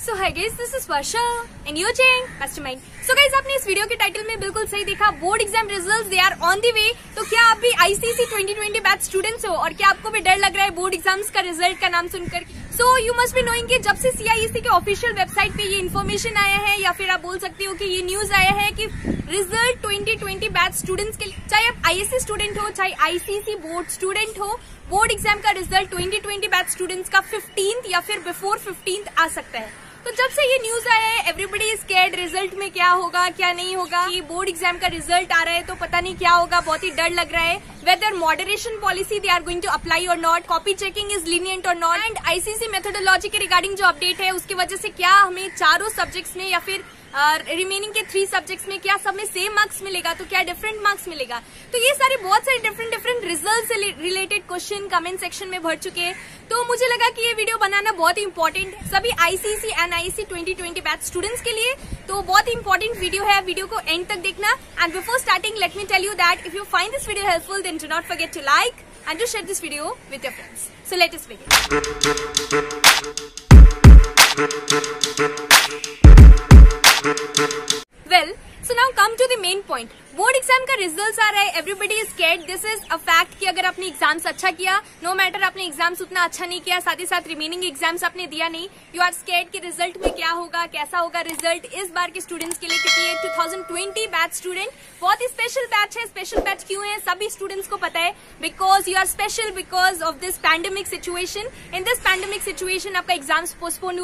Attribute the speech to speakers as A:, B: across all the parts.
A: So hi guys, this is Varsha and you change mastermind. So guys, आपने इस video के title में बिल्कुल सही देखा, board exam results they are on the way. तो क्या आप भी आईसीएसई 2020 बैच स्टूडेंट्स हो और क्या आपको भी डर लग रहा है बोर्ड एग्जाम्स का रिजल्ट का नाम सुनकर? So you must be knowing कि जब से सीआईएससी के ऑफिशियल वेबसाइट पे ये इन्फॉर्मेशन आया है या फिर आप बोल सकते हो कि ये न्यूज आया है कि रिजल्ट 2020 बैच स्टूडेंट्स के लिए, चाहे आप आईएससी स्टूडेंट हो चाहे आईसीएसई बोर्ड स्टूडेंट हो, बोर्ड एग्जाम का रिजल्ट 2020 बैच स्टूडेंट्स का 15th या फिर बिफोर 15th आ सकता है। तो जब से ये न्यूज आया है, एवरीबडी इज स्कैर्ड रिजल्ट में क्या होगा क्या नहीं होगा। ये बोर्ड एग्जाम का रिजल्ट आ रहा है तो पता नहीं क्या होगा, बहुत ही डर लग रहा है। Whether moderation policy they are going to apply or not, copy checking is lenient or not, and ICSE methodology के रिगार्डिंग जो अपडेट है उसकी वजह से क्या हमें चारों सब्जेक्ट्स में या फिर रिमेनिंग के 3 सब्जेक्ट्स में क्या सब में सेम मार्क्स मिलेगा, तो क्या डिफरेंट मार्क्स मिलेगा। तो ये सारे बहुत सारे डिफरेंट रिजल्ट से रिलेटेड क्वेश्चन कमेंट सेक्शन में भर चुके हैं। तो मुझे लगा कि ये वीडियो बनाना बहुत ही इंपॉर्टेंट है सभी ICSE and ISC 2020 batch students के लिए। तो बहुत ही इंपॉर्टेंट वीडियो है, वीडियो को एंड तक देखना। And before starting let me tell you that if you find this video helpful then do not forget to like and to share this video with your friends. So let us begin. Well, so now come to the main point. Board exam का result आ रहा है, everybody is scared. This is a fact कि अगर आपने exams अच्छा किया, no matter आपने एग्जाम्स उतना अच्छा नहीं किया, साथ ही साथ रिमेनिंग एग्जाम्स आपने दिया नहीं, यू आर स्कैर्ड कि रिजल्ट में क्या होगा, कैसा होगा रिजल्ट इस बार के स्टूडेंट्स के लिए, क्योंकि ये 2020 बैच स्टूडेंट बहुत ही स्पेशल बैच है। स्पेशल बैच क्यों है सभी स्टूडेंट्स को पता है, because you are special because of this pandemic situation. In this pandemic situation आपका एग्जाम्स पोस्टपोन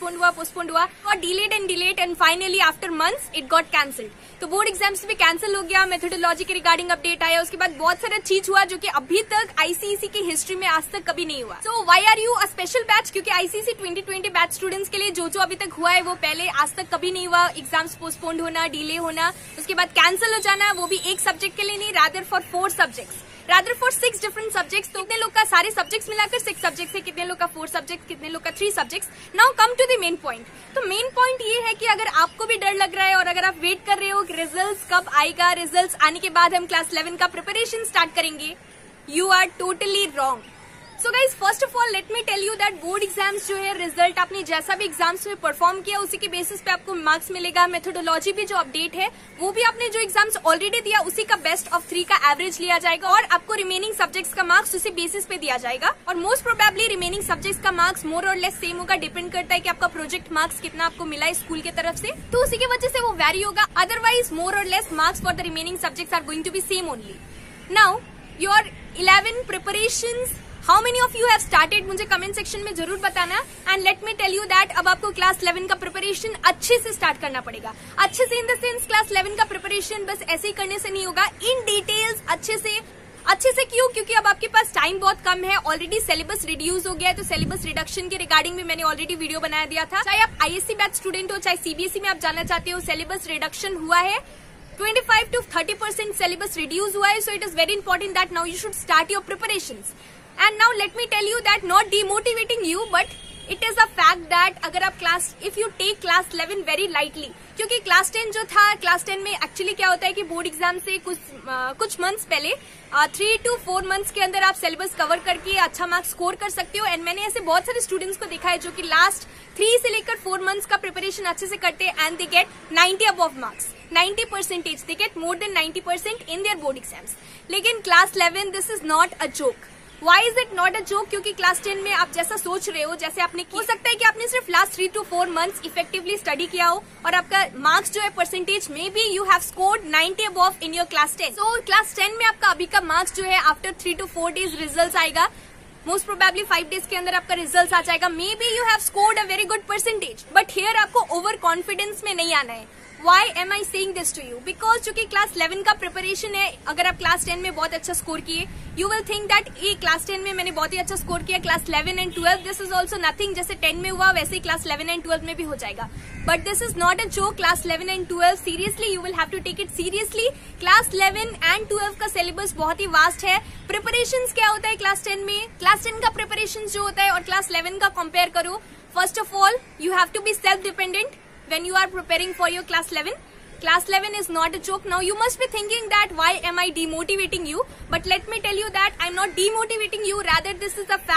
A: हुआ और delayed and finally after months it got cancelled. तो बोर्ड एग्जाम्स भी कैंसिल हो गया, मेथोडोलॉजी के रिगार्डिंग अपडेट आया, उसके बाद बहुत सारा चीज हुआ जो कि अभी तक आईसीएसई की हिस्ट्री में आज तक कभी नहीं हुआ। So why are you a special batch? क्योंकि आईसीएसई 2020 बैच स्टूडेंट्स के लिए जो अभी तक हुआ है वो पहले आज तक कभी नहीं हुआ। एग्जाम्स पोस्टपोन्ड होना, डिले होना, उसके बाद कैंसिल हो जाना, वो भी एक सब्जेक्ट के लिए नहीं, rather for 4 subjects, rather for 6 different subjects. तो कितने लोग का सारे सब्जेक्ट्स मिलाकर 6 सब्जेक्ट्स है, कितने लोग का 4 सब्जेक्ट, कितने लोग का 3 subjects. Now come to the main point. तो मेन पॉइंट ये है कि अगर आपको भी डर लग रहा है और अगर आप वेट कर रहे हो कि रिजल्ट्स कब आएगा, रिजल्ट्स आने के बाद हम क्लास 11 का प्रिपरेशन स्टार्ट करेंगे, you are totally wrong. So guys, first of all let me tell you that board exams जो है, रिजल्ट आपने जैसा भी एग्जाम्स में परफॉर्म किया उसी के बेसिस पे आपको मार्क्स मिलेगा। मेथोडोलॉजी भी जो अपडेट है वो भी आपने जो एग्जाम्स ऑलरेडी दिया उसी का बेस्ट ऑफ 3 का एवरेज लिया जाएगा और आपको रिमेनिंग सब्जेक्ट्स का मार्क्स उसी बेसिस पे दिया जाएगा। और मोस्ट प्रोबेबली रिमेनिंग सब्जेक्ट्स का मार्क्स मोर और लेस सेम होगा, डिपेंड करता है कि आपका प्रोजेक्ट मार्क्स कितना आपको मिला है स्कूल की तरफ से, तो उसी की वजह से वो वैरी होगा। अदरवाइज मोर और less marks for the remaining subjects are going to be same only. Now your 11 preparations, how many of you have started, मुझे कमेंट सेक्शन में जरूर बताना। And let me tell you that अब आपको class 11 का preparation अच्छे से start करना पड़ेगा। अच्छे से इन द सेंस क्लास 11 का प्रिपरेशन बस ऐसे ही करने से नहीं होगा, इन डिटेल्स अच्छे से क्यों? क्योंकि अब आपके पास टाइम बहुत कम है, ऑलरेडी सिलेबस रिड्यूस हो गया है। तो सिलेबस रिडक्शन के रिगार्डिंग में मैंने ऑलरेडी वीडियो बनाया दिया था। चाहे आप आईएससी बैच स्टूडेंट हो चाहे सीबीएसई में आप जाना चाहते हो, सिलेबस रिडक्शन हुआ है, 25 to 30% सिलेबस रिड्यूस हुआ है। So it is very important that now you should start your preparations. And now let me tell you that not demotivating you, but it is a fact that अगर आप if you take class 11 very lightly, क्योंकि class 10 जो था, class 10 में actually क्या होता है कि बोर्ड एग्जाम से कुछ मंथ्स पहले 3 to 4 मंथ्स के अंदर आप सिलेबस कवर करके अच्छा मार्क्स स्कोर कर सकते हो। एंड मैंने ऐसे बहुत सारे स्टूडेंट्स को देखा है जो कि लास्ट 3 से लेकर 4 मंथ्स का प्रिपरेशन अच्छे से करते हैं and they get 90 above marks, 90%, they get more than 90% in their board exams. लेकिन class 11 this is not a joke. Why is it not a joke? क्योंकि क्लास 10 में आप जैसा सोच रहे हो, जैसे आपने हो सकता है कि आपने सिर्फ last 3 to 4 months effectively study किया हो और आपका मार्क्स जो है परसेंटेज में भी you have scored 90 above in your class 10। सो क्लास 10 में आपका अभी का मार्क्स जो है आफ्टर 3 to 4 डेज रिजल्ट आएगा, मोस्ट प्रोबेबली 5 डेज के अंदर आपका रिजल्ट आ जाएगा। Maybe you have scored a very good percentage, but here आपको ओवर कॉन्फिडेंस में नहीं आना है। Why am I saying this to you? Because चूंकि क्लास 11 का प्रिपरेशन है, अगर आप क्लास 10 में बहुत अच्छा स्कोर किए, you will think that ये क्लास 10 में मैंने बहुत ही अच्छा स्कोर किया, class 11 and 12 this is also nothing, जैसे 10 में हुआ वैसे ही क्लास 11 and 12 में भी हो जाएगा। But this is not a joke, class 11 and 12 seriously you will have to take it seriously। Class 11 and 12 का सिलेबस बहुत ही वास्ट है। प्रिपरेशंस क्या होता है क्लास 10 में, क्लास 10 का प्रिपरेशन जो होता है और क्लास 11 का कंपेयर करो। First of all you have to be self dependent when you are preparing for your class 11. Class 11 is not a joke. Now you must be thinking that why am I demotivating you? But let me tell you that I'm not demotivating you. Rather this is a fact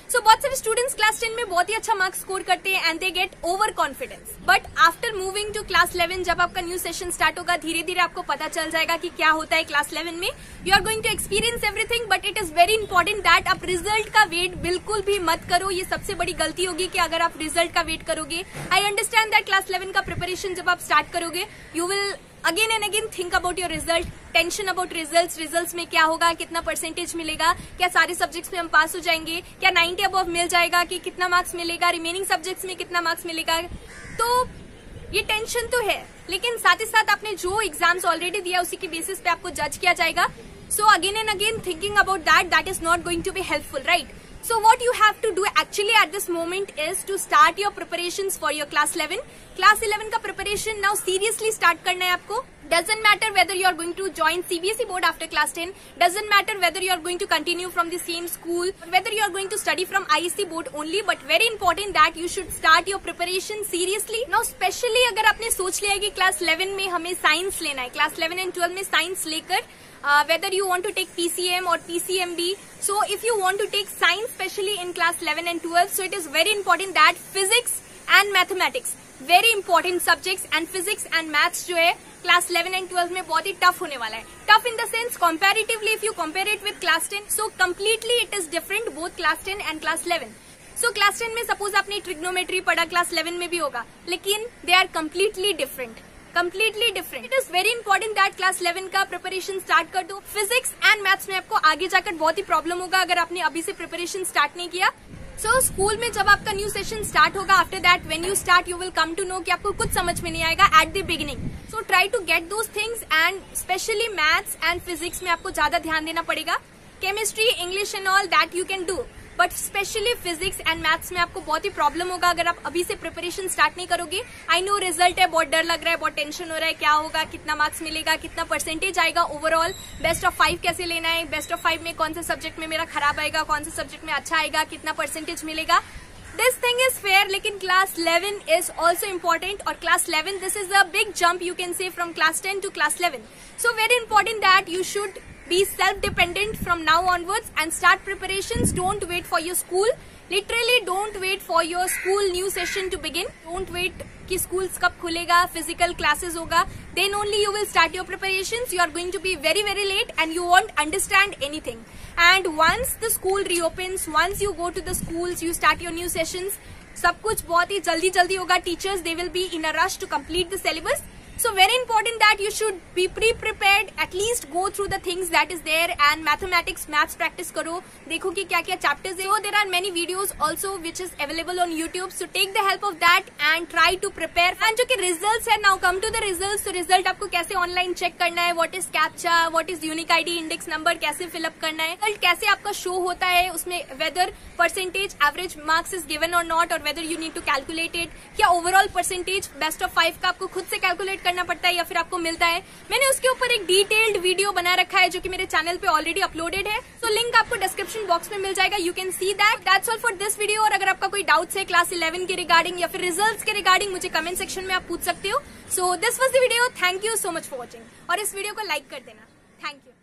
A: so बहुत सारे students class 10 में बहुत ही अच्छा marks score करते हैं and they get over confidence, but after moving to class 11 जब आपका न्यू सेशन स्टार्ट होगा, धीरे धीरे आपको पता चल जाएगा कि क्या होता है क्लास 11 में। You are going to experience everything, but it is very important that आप रिजल्ट का वेट बिल्कुल भी मत करो। ये सबसे बड़ी गलती होगी कि अगर आप रिजल्ट का वेट करोगे। आई अंडरस्टैंड दैट क्लास 11 का प्रिपरेशन जब आप स्टार्ट करोगे, you will again and again think about your result, tension about results में क्या होगा, कितना परसेंटेज मिलेगा, क्या सारे सब्जेक्ट्स में हम पास हो जाएंगे, क्या 90 अबव मिल जाएगा, कि कितना मार्क्स मिलेगा, रिमेनिंग सब्जेक्ट्स में कितना मार्क्स मिलेगा। तो ये टेंशन तो है, लेकिन साथ ही साथ आपने जो एग्जाम्स ऑलरेडी दिया उसी के बेसिस पे आपको जज किया जाएगा। So again and again thinking about that is not going to be helpful, right? So what you have to do actually at this moment is to start your preparations for your class 11. Class 11 का preparation now seriously start करना है आपको। Doesn't matter whether you are going to join CBSE board after class 10. Doesn't matter whether you are going to continue from the same school, or whether you are going to study from ISC board only. But very important that you should start your preparation seriously. Now specially अगर आपने सोच लिया है कि class 11 में हमें science लेना है, class 11 and 12 में science लेकर whether you want to take PCM or PCMB. So if you want to take science especially in class 11 and 12, so it is very important that physics and mathematics, very important subjects, and physics and maths जो है class 11 and 12 में बहुत ही tough होने वाला है। Tough in the sense comparatively if you compare it with class 10, so completely it is different both class 10 and class 11. So class 10 में suppose आपने trigonometry पढ़ा, class 11 में भी होगा, लेकिन they are completely different. Completely different. It is very important that class 11 का preparation start कर दो। फिजिक्स एंड मैथ्स में आपको आगे जाकर बहुत ही प्रॉब्लम होगा अगर आपने अभी से प्रिपरेशन स्टार्ट नहीं किया। सो स्कूल में जब आपका न्यू सेशन स्टार्ट होगा, after that when you start you will come to know कि आपको कुछ समझ में नहीं आएगा at the beginning. So try to get those things and specially maths and physics में आपको ज्यादा ध्यान देना पड़ेगा। Chemistry, English and all that you can do, but specially physics and maths में आपको बहुत ही प्रॉब्लम होगा अगर आप अभी से प्रिपरेशन स्टार्ट नहीं करोगे। आई नो रिजल्ट है, बहुत डर लग रहा है, बहुत टेंशन हो रहा है, क्या होगा, कितना मार्क्स मिलेगा, कितना परसेंटेज आएगा ओवरऑल, बेस्ट ऑफ 5 कैसे लेना है, बेस्ट ऑफ 5 में कौन से सब्जेक्ट में मेरा खराब आएगा, कौन से सब्जेक्ट में अच्छा आएगा, कितना परसेंटेज मिलेगा। दिस थिंग इज फेयर, लेकिन क्लास 11 इज ऑल्सो इम्पोर्टेंट, और class 11 this is a big jump you can say from class 10 to class 11. So very important that you should be self-dependent from now onwards and start preparations. Don't wait for your school. Literally don't wait for your school new session to begin. Don't wait कि schools कब खुलेगा, physical classes होगा, then only you will start your preparations. You are going to be very very late and you won't understand anything. And once the school reopens, once you go to the schools, you start your new sessions, सब कुछ बहुत ही जल्दी जल्दी होगा. Teachers they will be in a rush to complete the syllabus. So very important that you should be pre-prepared, at least go through the things that is there, and mathematics, maths practice करो, देखो कि क्या क्या chapters है. So there are many videos also which is available on YouTube. So take the help of that and try to prepare. And जो कि results है, now come to the results. So result आपको कैसे online check करना है, what is CAPTCHA, what is unique ID index number कैसे fill up करना है, result कैसे आपका show होता है, उसमें whether percentage average marks is given or not, or whether you need to calculate it, क्या overall percentage best of 5 का आपको खुद से calculate करना पड़ता है या फिर आपको मिलता है. मैंने उसके ऊपर एक डिटेल्ड वीडियो बना रखा है जो कि मेरे चैनल पे ऑलरेडी अपलोडेड है. तो लिंक आपको डिस्क्रिप्शन बॉक्स में मिल जाएगा. You can see that. That's all for this video. और अगर आपका कोई डाउट्स है क्लास 11 के रिगार्डिंग या फिर रिजल्ट्स के रिगार्डिंग, मुझे कमेंट सेक्शन में आप पूछ सकते हो. So this was the video. Thank you so much for watching. और इस वीडियो को लाइक कर देना. Thank you.